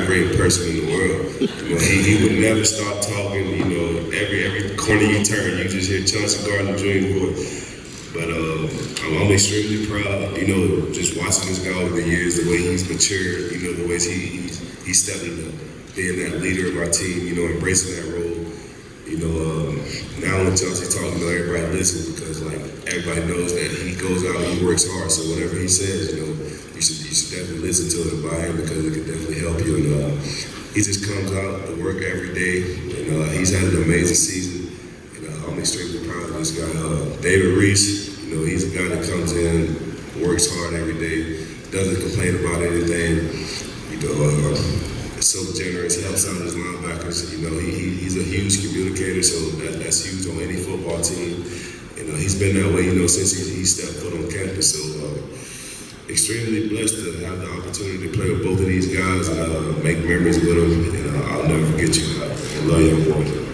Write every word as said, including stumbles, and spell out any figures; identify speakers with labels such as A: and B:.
A: vibrating person in the world. You know, he, he would never stop talking. You know, every every corner you turn, you just hear Chauncey Gardner Junior's voice. But uh, I'm, I'm extremely proud, you know, just watching this guy over the years, the way he's matured, you know, the ways he he, he stepped into being that leader of our team, you know, embracing that role. You know, um, now when Chauncey's talking, you know, everybody listens because, like, everybody knows that he goes out and he works hard. So whatever he says, you know, you should you should definitely listen to it and buy in because it can definitely help you. And uh, he just comes out to work every day, and uh, he's had an amazing season. And uh, I'm extremely proud of this guy. Uh, David Reese, you know, he's a guy that comes in, works hard every day, doesn't complain about anything. You know. Uh, so generous, helps out his linebackers. You know, he, he he's a huge communicator, so that, that's huge on any football team. You know, he's been that way, you know, since he, he stepped foot on campus. So, uh, extremely blessed to have the opportunity to play with both of these guys and uh, make memories with them. And uh, I'll never forget you. I love you, boy.